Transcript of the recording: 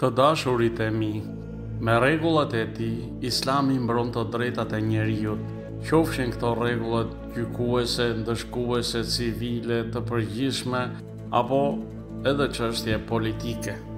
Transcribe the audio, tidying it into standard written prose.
Të dashurit e mi, me rregullat e tij, Islami mbron të drejtat e njerëzit, qofshin këto rregullat gjykuese, ndëshkuese, civile, të përgjithshme apo edhe çështje politike.